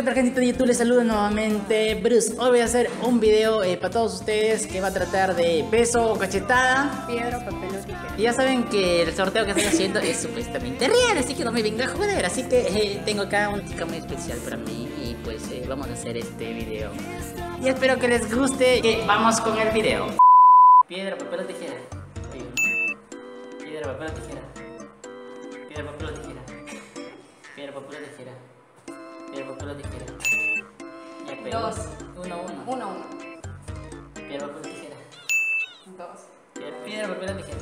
tal, gente de YouTube? Les saludo nuevamente Bruce. Hoy voy a hacer un video para todos ustedes que va a tratar de beso o cachetada, piedra, papel o tijera. Y ya saben que el sorteo que estoy haciendo es supuestamente real, así que no me venga a joder. Así que tengo acá un chica muy especial para mí y pues vamos a hacer este video. Y espero que les guste, que vamos con el video. Piedra, papel o tijera. Piedra, papel o tijera. Piedra, papel o tijera. Piedra, papel o tijera. Piedra, papel o tijera. Dos. 1-1. 1-1. Piedra, papel o tijera. 2. Piedra, papel o tijera.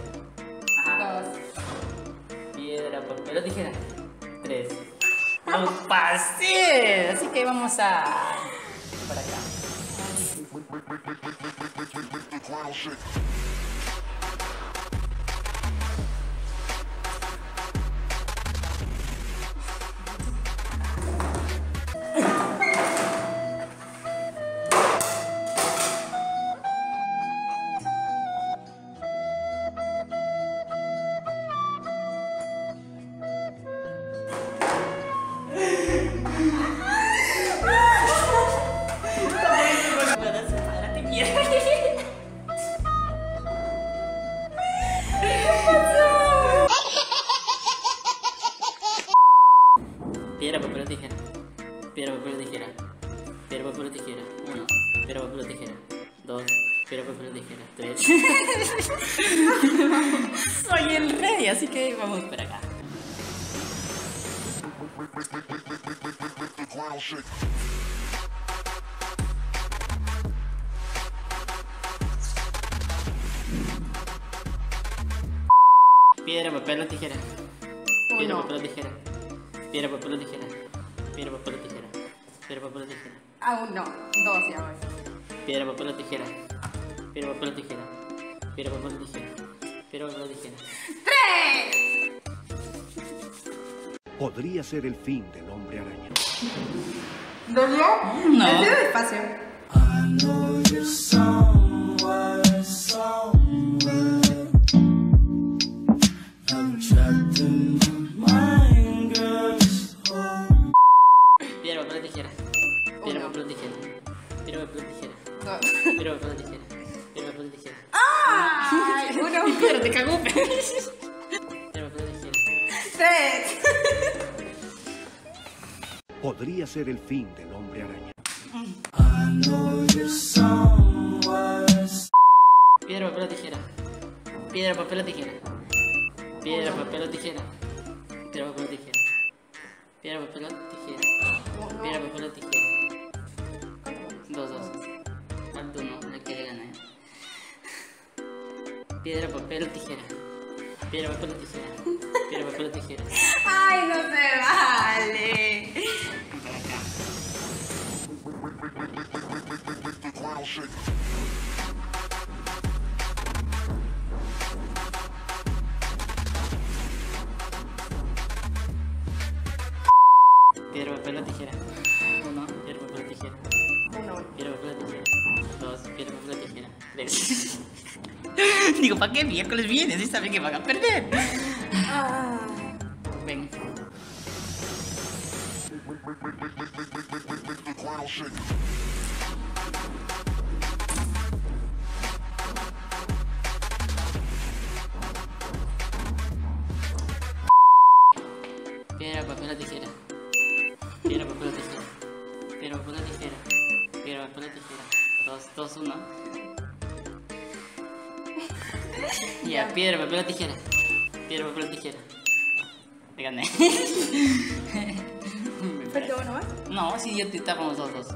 2. Piedra, papel o tijera. 3. ¡No pasé! Así que vamos a... para acá. Piedra, papel o tijera. Piedra, papel o tijera. Piedra, papel o tijera. 1. Piedra, papel o tijera. 2. Piedra, papel o tijera. 3. Soy el rey, así que vamos para acá. Piedra, papel o tijera. Piedra, papel o tijera. Piedra, papel o tijera. Piedra, papel o tijera. Piedra, papel o tijera. Aún no. 2 ya voy. Piedra, papel o tijera. Piedra, papel o tijera. Piedra, papel o tijera. Piedra, papel o tijera. 3. Podría ser el fin del hombre araña. ¿Dolió? No. Decide despacio. Piedra, papel o tijera. Piedra, papel o tijera. Piedra, papel o tijera. 2. Piedra, papel o tijera. Piedra, papel o tijera. ¡Ay! 1. Piedra, te cagó. Piedra, papel o tijera. 3. Podría ser el fin del hombre araña. Piedra, papel o tijera. Piedra, papel o tijera. Piedra, papel o tijera. Piedra, papel o tijera. Piedra, papel o tijera. Piedra, papel o tijera. 2. Falta 1, la que le gané. Piedra, papel o tijera. Piedra, papel o tijera. Piedra, papel o tijera. ¡Ay, no se vale! Para acá. Piedra, papel o tijera. 1. Piedra, papel o tijera. 1. Piedra, papel o tijera. 2. Piedra, papel o tijera. 3. Digo, ¿para qué miércoles vienes? Si saben que van a perder. Ven. Piedra, papel o tijera. Piedra, papel o tijera. Piedra, papel o tijera. Piedra, papel o tijera. 2, 1. Ya, piedra, papel o tijera. Piedra, papel o tijera. Te gané. ¿Faltó uno más? No, si yo te estábamos 2.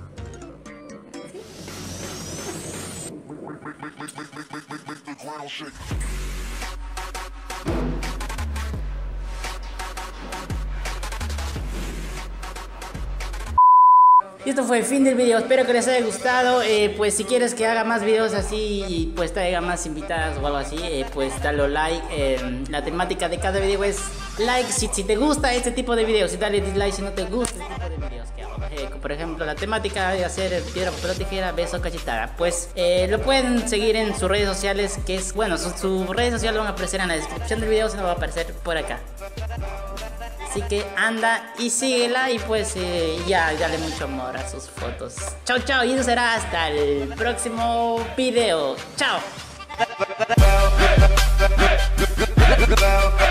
Y esto fue el fin del video, espero que les haya gustado. Pues si quieres que haga más videos así y pues traiga más invitadas o algo así, pues dale like. La temática de cada video es like si te gusta este tipo de videos, y dale dislike si no te gusta este tipo de videos que hago. Por ejemplo, la temática de hacer piedra, papel o tijera, beso, cachetada. Pues lo pueden seguir en sus redes sociales, que es, bueno, sus redes sociales van a aparecer en la descripción del video, se nos va a aparecer por acá. Así que anda y síguela y pues ya, dale mucho amor a sus fotos. Chao, chao, y eso será hasta el próximo video. Chao.